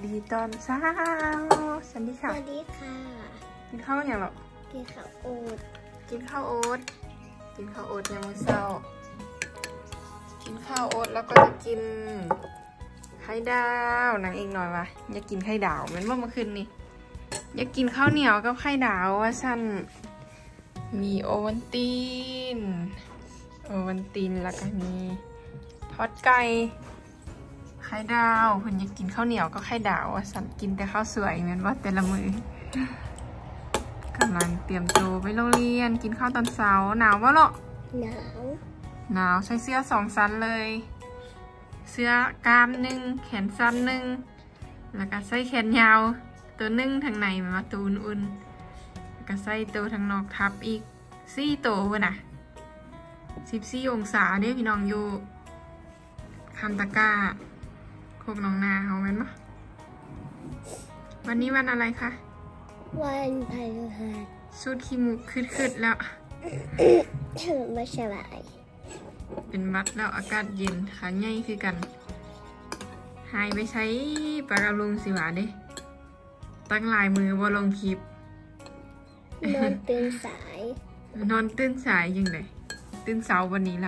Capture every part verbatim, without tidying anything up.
ดีตอนเช้าสวัสดีค่ะสวัสดีค่ะกินข้าวอย่างหรอกินข้าวโอ๊ตกินข้าวโอ๊ตกินข้าวโอ๊ตยามมื้อเช้ากินข้าวโอ๊ตแล้วก็จะกินไข่ดาวนางเองหน่อยวะอยากกินไข่ดาวมันว่าเมื่อคืนนี่อยากกินข้าวเหนียวกับไข่ดาวว่าฉันมีโอวัลตินโอวัลตินแล้วก็มีทอดไก่ไข่ดาวเพิ่นอยากกินข้าวเหนียวก็ไข่ดาวว่าฉันกินแต่ข้าวสวยเหมือนว่าแต่ละมือกำลังเตรียมตัวไปโรงเรียนกินข้าวตอนเช้าหนาววะเนาะหนาวหนาวใส่เสื้อสองชั้นเลยเสื้อกล้ามหนึ่งแขนสั้นหนึ่งแล้วก็ใส่แขนยาวตัวหนึ่งทางในมาตูนอุ่นแล้วก็ใส่ตัวทางนอกทับอีกสี่ตัววะนะสิบสี่องศาเด้พี่น้องอยู่คำตะก้าโคกน้องนาเขาเป็นปะวันนี้วันอะไรคะวันพฤหัสชุดขี้มุกคืดๆแล้วไม่สบายเป็นวัดแล้วอากาศเย็นขาใหญ่คือกันหายไปใช้ปากกาลุงสิหวาเด้ตั้งลายมือว่าลงคลิปนอนตื่นสายนอนตื่นสายยังไงตื่นเช้าวันนี้ละ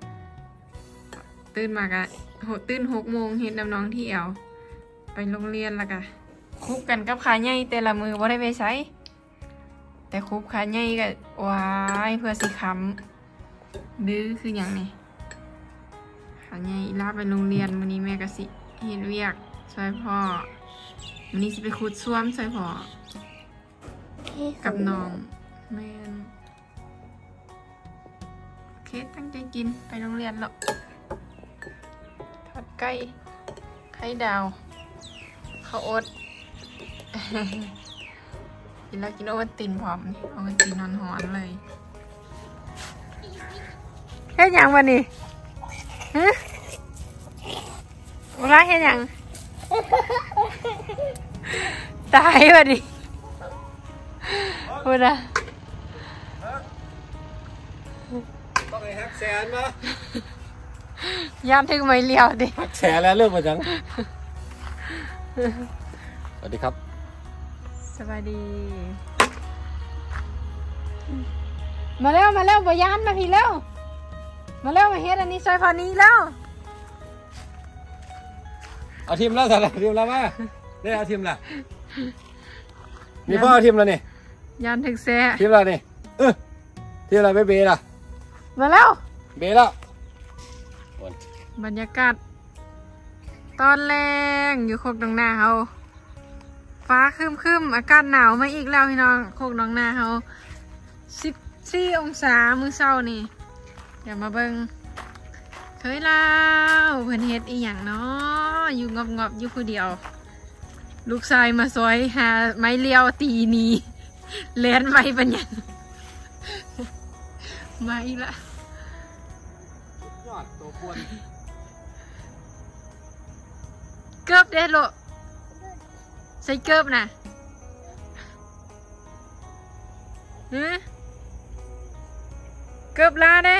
ตื่นมากะโหตื่นหกโมงเห็นน้องๆที่เอวไปโรงเรียนแล้วกะคุบกันกับขาใหญ่แต่ละมือว่าได้ไปใช้แต่คุบขาใหญ่ก็ว้ายเพื่อสิค้ำดื้อคืออย่างนี้ขาใหญ่ลาไปโรงเรียนวันนี้แม่กะสิเห็นเวียกช่วยพ่อวันนี้สิไปขุดซ่วมช่วยพ่อกับน้องแม่โอเคตั้งใจกินไปโรงเรียนแล้วทอดไก่ไข่ดาวข้าวโอ๊ตกินแล้วกินโอวัลตินพร้อมโอวัลตินนอนหอนเลยแค่ยังวันนี้ฮะเวลาแค่ยังตายวันนี้พูดนะต้องไอ้ฮักแสนมะยามถึงไม่เลี้ยวดิฮักแสนแล้วเริ่มมาจังสวัสดีครับสวัสดีมาแล้วมาแล้วบยานมาพี่แล้วมาแล้วมาเฮ็ดอันนี้ซอยพอนี้แล้วเอาทีมแล้วสั่นละทีมแล้วมาได้เอาทีมละมีพ่อเอาทีมแล้วนี่ยานถึงแซ่ทีมแล้วนี่เออทีมอะไรไม่เบล่ะมาแล้วเบแล้วบรรยากาศตอนแรงอยู่โคกหนองนาเขาฟ้าครึมๆอากาศหนาวมาอีกแล้วพี่น้องโคกหนองนาเขาสิบสี่องศามื้อเช้านี่อย่ามาเบิ่งเคยเล่าเพิ่นเฮ็ดอีหยังเนาะอยู่งอบๆอยู่ผู้เดียวลูกชายมาซอยหาไม้เลี้ยวตีนี้เล่นไม้ปัญญาไม้ละยอดตัวควรเกือบเด็ดโลใส่เกือบนะฮึเกือบลาเด้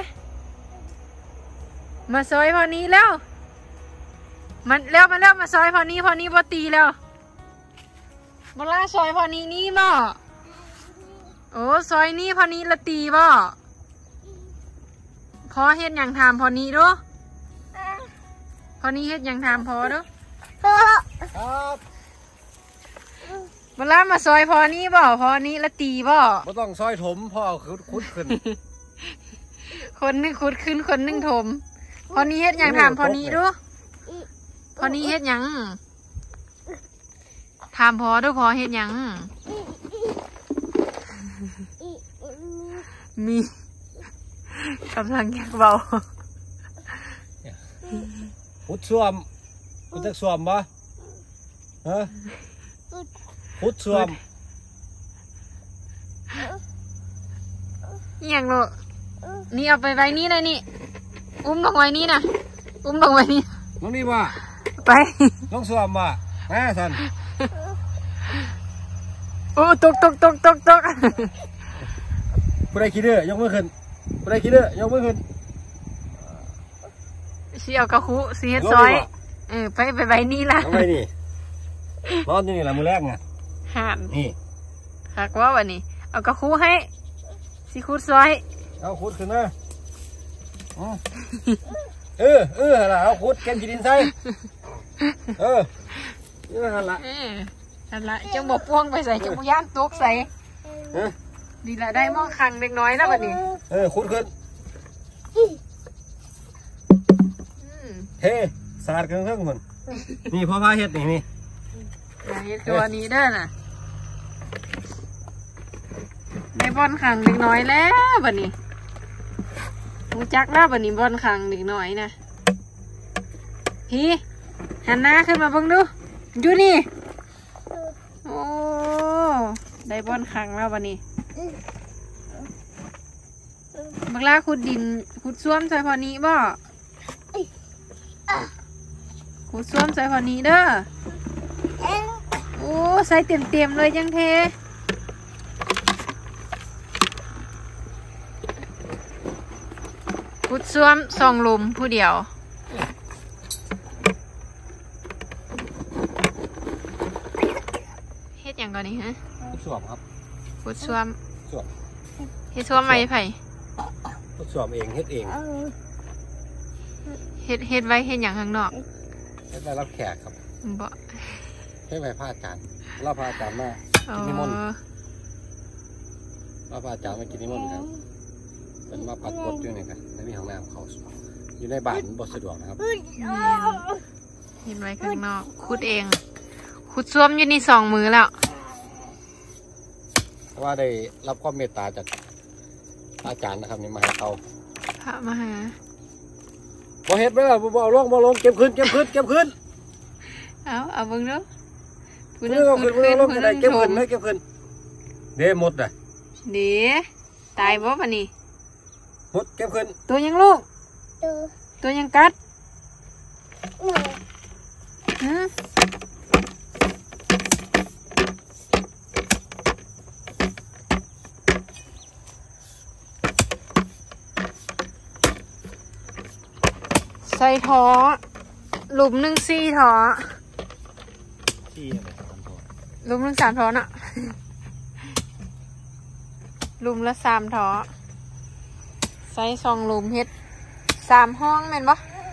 มาซอยพอนี้แล้วมันแล้วมาแล้วมาซอยพอนี้พอนี้พอตีแล้วมาลาซอยพอนี้นี่บ่โอ้ซอยนี้พอนี้ละตีบ่พอเฮ็ดอย่างทำพอนี้ดูพอนี้เฮ็ดอย่างทำพอดูครับมาลามาซอยพอนี้บ่พอนี้ละตีบ่ไม่ต้องซอยถมพ่อคุดคุดขึ้นคนนึงคุดขึ้นคนนึงถมพอนี้เฮ็ดอย่างทำพอนี้ดูพอนี้เฮ็ดอย่างทำพอดูพอเฮ็ดอย่างมีกำลังอยากเบาพุดซ่วมพุดจักซ่วมปะฮะพุดซ่วมอย่างโลนี่เอาไปไว้นี่เลยนี่อุ้มลงไว้นี่นะอุ้มลงไว้นี่น้องนี่ว่าไปน้องซ่วมว่าแม่สันโอ้ตกตกตกตกตกผู้ใดคิดเด้อยกมือขึ้นผู้ใดคิดเด้อยกมือขึ้นเชี่ยวกระคุเสียซอยเออไปไปไว้นี่ละไปนี่นอนอยู่นี่แหละมือแรกไงห่านนี่หักว่าวันนี้เอากระคูให้สิคูดซอยเอาขุดขึ้นมาอืมเออเออล่ะเอาขุดเก็บจีดินใส่เออนี่นั่นละเออนั่นละจังบอกพ่วงไปใส่จังบย่านตกใส่เออดีละได้หม้อคังเล็กน้อยนะวันนี้เออขุดขึ้นอืมเฮ้สาดเครื่องเครื่องคนนี่พ่อพาเฮ็ดนี่นี่อย่างนี้ตัวนี้เด้อน่ะได้บอลคังเล็กน้อยแล้ววันนี้รู้จักแล้ววันนี้บอลคังเล็กน้อยนะพี่หันหน้าขึ้นมาเบิ่งดูอยู่นี่โอ้ได้บอลคังแล้ววันนี้บักลาขุดดินขุดซ่วมใส่พอนี้บ่ขุดซ่วมใส่พอนี้เด้อโอ้ใส่เต็มเต็มเลยจังเทขุดซ่วมสองหลุมผู้เดียวเฮ็ดอย่างก่อนนี่ฮะขุดสวมครับขุดซ่วมสวมเฮ็ดซ่วมไว้ไผขุดสวมเองเฮ็ดเองเฮ็ดเฮ็ดไว้เฮ็ดอย่างข้างนอกเฮ็ดไปรับแขกครับบ่เฮ็ดไปพระอาจารย์รับพระอาจารย์มาอ๋อกินนิมนต์รับพระอาจารย์มากินนิมนต์ครับเป็นมาปัดกดอยู่นี่ครับในมีห้องน้ำเขาอยู่ในบ้านบ่สะดวกนะครับเฮ็ดไว้ข้างนอกขุดเองขุดซ่วมอยู่นี่สองมือแล้วเพราะว่าได้รับความเมตตาจากอาจารย์นะครับนี่มาให้เขาพระมหาบ่เฮ็ดไปแล้วบ่เอาลงบ่ลงเก็บขึ้นเก็บขึ้นเก็บขึ้นเอาเอาเบิ่งเด้อผู้หเพิ่นึงงเอาขุขึ้ดนเพิ่งขึ้นเอาลงผู้จะหได้นึงเก็บถขึ้มนเลยเก็บขึ้นเด้หมดอ่ะเดี๋ยวตายบ่ปะนี่หมดเก็บขึ้นตัวยังลูกตัวตัวยังกัดหนูฮะใส่ท้อหลุมหนึ่งสี่ท้อที่ไปทำตัวหลุมหนึ่งสามท้อน่ะ หลุมละสามท้อใส่สองหลุมเฮ็ดสามห้องแม่นบ่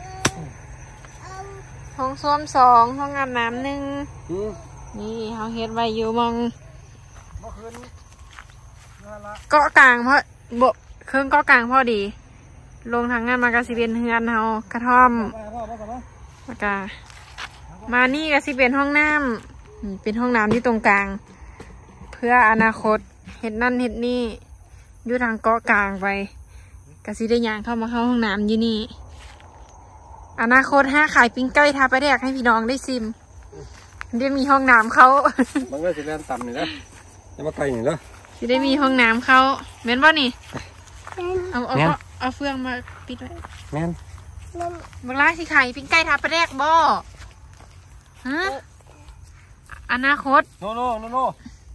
ห้องส้วมสองห้องอาบน้ำหนึ่งอืมนี่เขาเฮ็ดไว้อยู่มองเมื่อคืนนั่นละเกาะกลางเพราะบเครื่องเกาะกลางพอดี ลงทางงานมากระสิเป็นเฮือนเฮากระท่อมไปพ่อพ่อพ่อมากามานี่กระสิเป็นห้องน้ำนี่เป็นห้องน้ำที่ตรงกลาง เพื่ออนาคตเฮ็ดนั่นเฮ็ดนี่อยู่ทางเกาะกลางไปกระสิได้ย่างเข้ามาเข้าห้องน้ำอยู่นี่อนาคตห้าขายปิ้งไก่ทาไปแดกให้พี่น้องได้ซิมได้มีห้องน้ำเขามันก็จะเล่นต่ำนี่นะจะมาไกลนี่เนาะสิได้มีห้องน้ำเขาแม่นบ่นี่เอาเอาแม่นเอาเอาเฟืองมาปิดไว้แม่นมันบังลาสิไข่ปิ้งไก่ทาไปแดกบ่ฮะอนาคตโนโนโนโน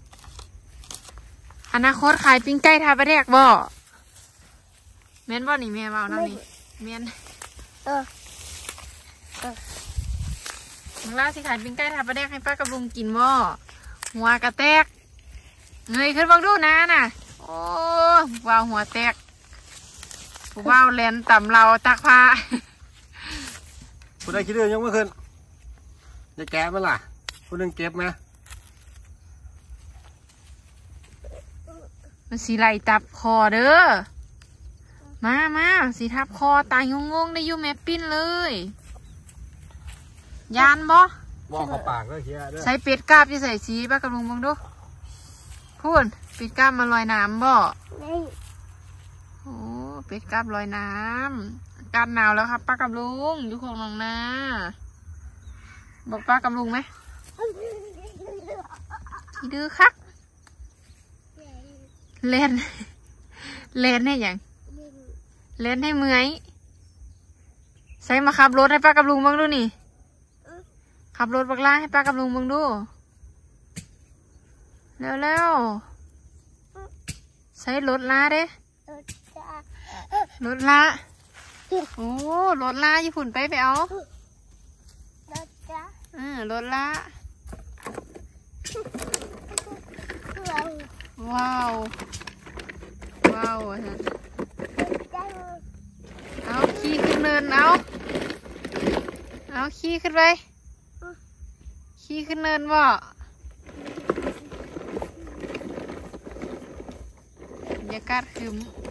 อนาคตขายปิ้งไก่ทาไปแดกบ่แม่นบ่นี่แม่เว้านั่นนี่แม่นเออบังลาสิขายปิ้งไก่ทาไปแดกให้ป้ากับลุงกินบ่หัวกระแตกเงยขึ้นบังดูนะน่ะโอ้ว้าวหัวแตกว้าวแลนต่ำเราตักผ้าผู้ใดคิดเรื่องยังเมื่อคืนจะแกะมันล่ะผู้หนึงเก็บไหมมันสีไหลตับคอเด้อ มามาสีทับคอตายงงๆได้อยู่แม่ปิ้นเลย ยานบ่มองเข้าปากแล้วเฮียเด้อใส่เป็ดกาบที่ใส่สีป้ากระลุงบังดูพูนเป็ดกาบมาลอยน้ำบ่นี่โอ้เป็ดกาบลอยน้ำอากาศหนาวแล้วครับป้ากับลุงอยู่ของน้องนาบอกป้ากับลุงไหมทีดื้อคักเล่น เล่นให้อย่างเล่นให้เมื่อยใส่มาขับรถให้ป้ากับลุงบ้างดูนี่ขับรถบักล่าให้ป้ากับลุงบ้างดูเร็วเร็วๆใส่รถลาเด้ตัวจ้ารถลาโอ้รถลาญี่ปุ่นไปไปเอาตัวจ้าเออรถลาว้าวว้าวอ่ะฮะเอาขี่ขึ้นเนินเอาเอาขี่ขึ้นไปขี่ขึ้นเนินบ่บรรยากาศคือ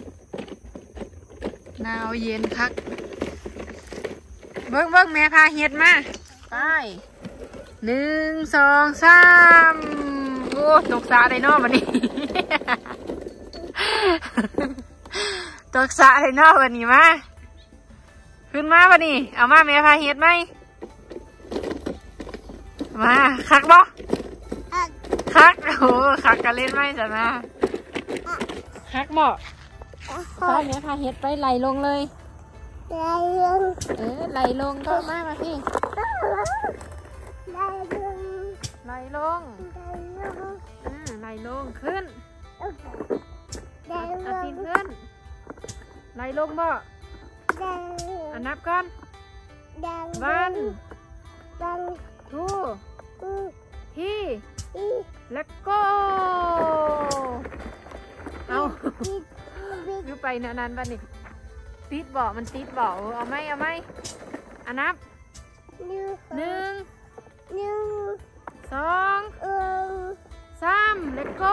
หนาวเย็นคักเบิ้งเบิ้งแม่พาเฮ็ดมาไปหนึ่งสองสามโอ้ตกสาได้นอวันนี้ ตกสาได้นอวันนี้มาขึ้นมาวันนี้เอามาแม่พาเฮ็ดไหมมาคักบ่คักโอ้คักกันเล่นไหมจ้ะมาคักบ่พาแม่พาเฮ็ดไปไหลลงเลยเออไหลลงก็มามาพี่ไหลลงอืมไหลลงขึ้นเอาตีนขึ้นไหลลงบ่อันนับก่อนวันทูที่แล้วก็เอาอยู่ไปนานๆวันนี้ติดบ่มันติดบ่เอาไหมเอาไหมอันนับหนึ่งสองสามแล้วก็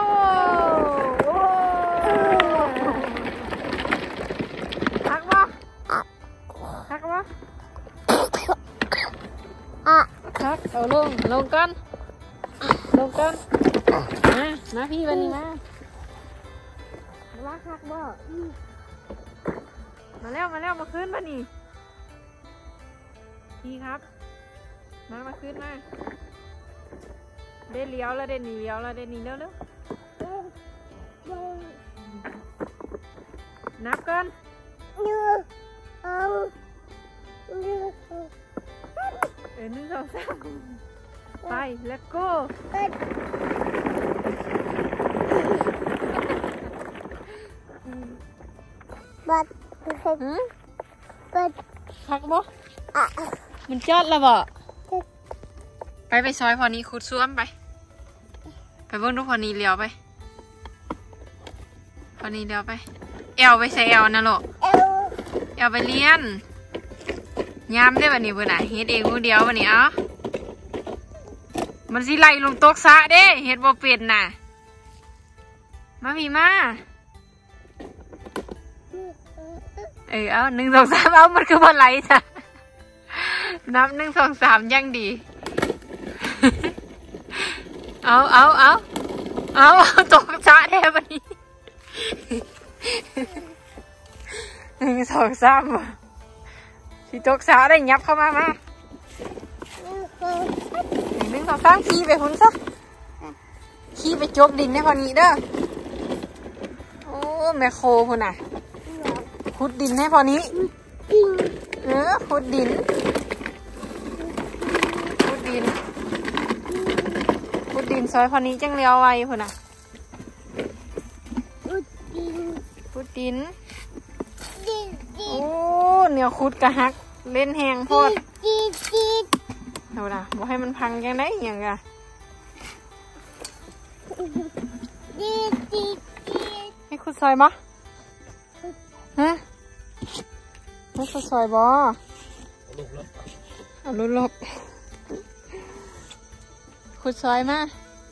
พักบ่พักบ่พักเอาลงลงกันลงกันมามาพี่วันนี้มาว่าพักบ่มาแล้วมาแล้วมาขึ้นมานี่พี่ครับมามาขึ้นมาได้เลี้ยวแล้วได้หนีเลี้ยวแล้วได้หนีเร็วเร็วนับกันเออหนึ่งสองสามไปแล้วก็บัดหืมบัดพักบ่มันจอดแล้วบ่ไปไปซอยพอนี้ขุดซ่วมไปไปเบิ่งดูพอนี้เลี้ยวไปพอนี้เลี้ยวไปเอวไปใส่เอวนะลูกเอวไปเลี้ยนย้ำได้วันนี้เพื่อนอ่ะเฮ็ดเองมือเดียววันนี้เอ้ามันสิไหลลงตกสะเด้เฮ็ดบ่เป็นน่ะมาพี่มาเออเอาหนึ่งสองสามเอามันคือบ่ไหลจ้ะนับหนึ่งสองสามยังดีเอาเอาเอาเอาตกสะแทบวันนี้หนึ่งสองสามสีตกสะได้ยับเข้ามามาหนึ่งสองสามขี่ไปหุ่นซะขี่ไปจกดินให้พอนี้เด้อโอ้แม่โคพุ่นน่ะขุดดินให้พอนี้เออขุดดินขุดดินขุดดินซอยพอนี้จังเลี้ยวไว้พุ่นน่ะขุดดินโอ้เหนียวขุดกะฮักเล่นแหงโพดเอาล่ะบอกให้มันพังยังไงอย่างกะให้ขุดซอยบ่ฮะให้ขุดซอยบ่เอาลุลบขุดซอยมา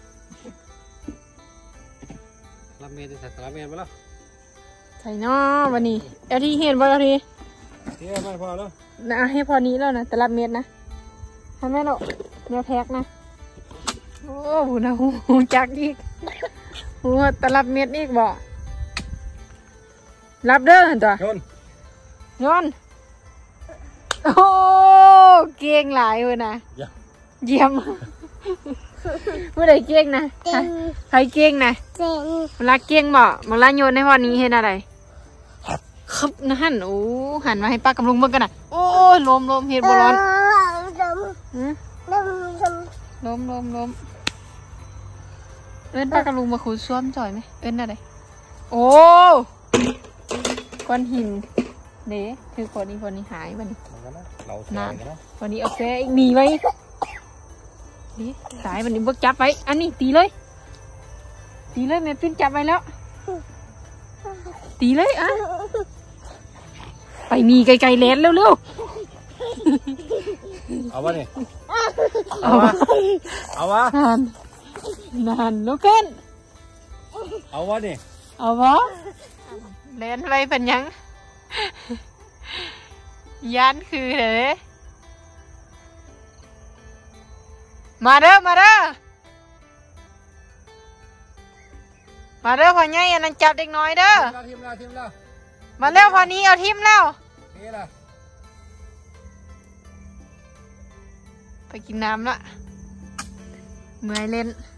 รับเมนจะใส่รับเมนไปแล้วใส่นอวันนี้เอลทีเห็นบ่เอลทีเที่ยวไม่พอแล้วนะให้พอนี้แล้วนะแต่รับเม็ดนะทำไมหรอกเนื้อแพ็กนะโอ้โหนะหูจักอีกหูแต่รับเม็ดอีกบ่รับเด้อเห็นตัวโยนโยนโอ้เก่งหลายเลยนะเยี่ยมเมื่อไรเก่งนะใครเก่งนะเวลาเก่งบ่เวลาโยนให้พอนี้เห็นอะไรครับนะฮั่นโอ้หันมาให้ป้ากำลุงเบิ่งกันนะโอ้ลมลมเห็ดบอลลมลมลมลมเอิ้นป้ากำลุงมาขุดซ่วมจ่อยไหมเอิ้นอะไรโอ้ก้อนหินเด้คือคนนี้คนนี้หายวันนี้นั่นวันนี้เอาแซ่อีกหนีไหมนี่สายวันนี้เบิกจับไว้อันนี้ตีเลยตีเลยแม่ปิ้นจับไว้แล้วตีเลยอ่ะไปมีไกลๆเลนเร็วๆเอาวะนี่เอาวะเอาวะนานนานลุกขึ้นเอาวะนี่เอาวะเลนไว้เป็นยังยันคือเลยมาเด้อมาเด้อมาเด้อพ่อใหญ่อันนั้นจับเด็กน้อยเด้อทีมละทีมละมาแล้วพอนี้เอาทิมแล้วทีละไปกินน้ำละเมื่อยเล่น